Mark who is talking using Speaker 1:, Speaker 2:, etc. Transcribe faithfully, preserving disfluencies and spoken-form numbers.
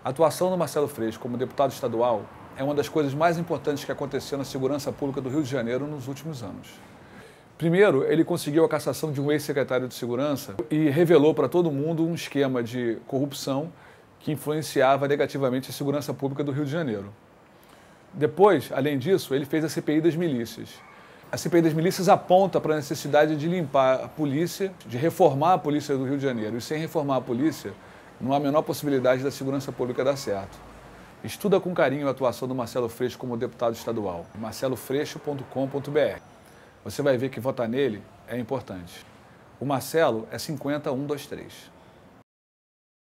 Speaker 1: A atuação do Marcelo Freixo como deputado estadual é uma das coisas mais importantes que aconteceu na segurança pública do Rio de Janeiro nos últimos anos. Primeiro, ele conseguiu a cassação de um ex-secretário de Segurança e revelou para todo mundo um esquema de corrupção que influenciava negativamente a segurança pública do Rio de Janeiro. Depois, além disso, ele fez a C P I das milícias. A C P I das milícias aponta para a necessidade de limpar a polícia, de reformar a polícia do Rio de Janeiro. E sem reformar a polícia, não há a menor possibilidade da segurança pública dar certo. Estuda com carinho a atuação do Marcelo Freixo como deputado estadual. marcelo freixo ponto com ponto br. Você vai ver que votar nele é importante. O Marcelo é cinquenta, um, dois, três.